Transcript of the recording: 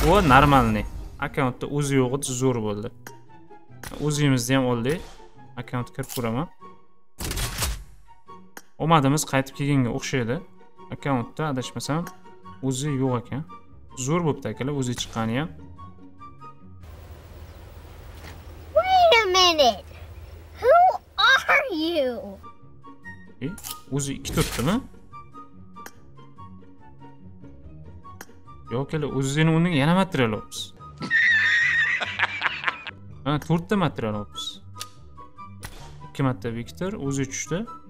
O normalniy. Akkauntda o'zi yo'q edi, zo'r bo'ldi. O'zimizni ham oldik. Akkauntga kirib ko'raman. Omadimiz qaytib kelganga o'xshaydi. Akkauntda adashmasam o'zi yo'q ekan. Zo'r bo'pti akalar, o'zi chiqqani ham. Wait a minute. Who are you? O'zi 2 turibdimi? Yo'q akalar, o'zini o'rniga yana material olibsiz. Ha, 4 ta material olibsiz. 2 marta Viktor, o'zi 3 ta.